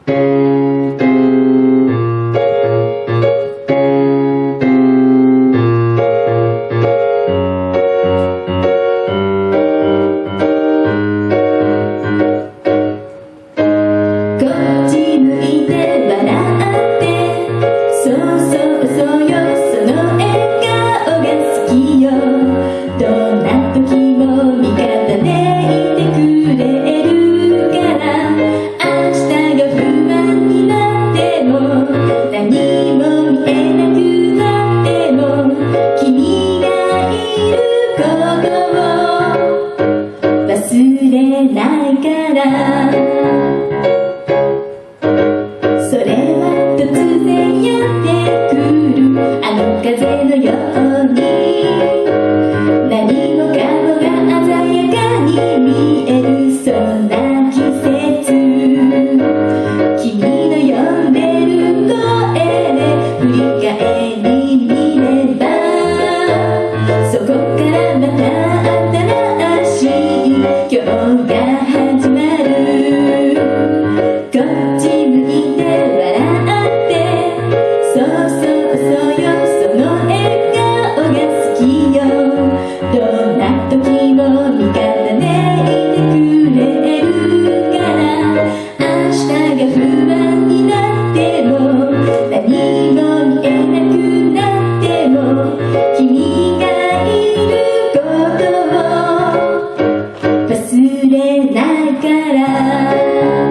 それは突然やってくるあの風のように何もかもが鮮やかに見えるそんな季節君の呼んでる声で振り返り見ればそこからまた新しい今日が始まるこっち向いて笑ってそうそうそうよその笑顔が好きよどんな時も味方でいてくれるから明日が不安になっても何も見えなくなっても君がいることを忘れないから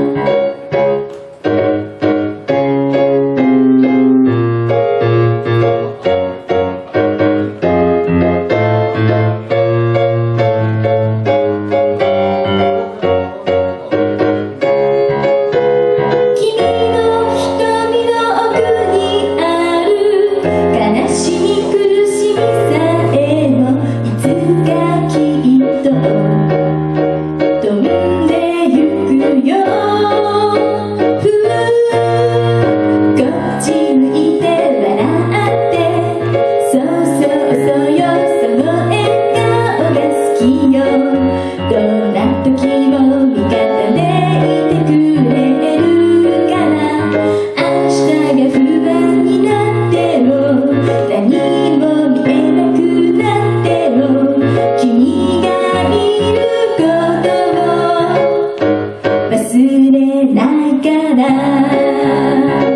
忘れないから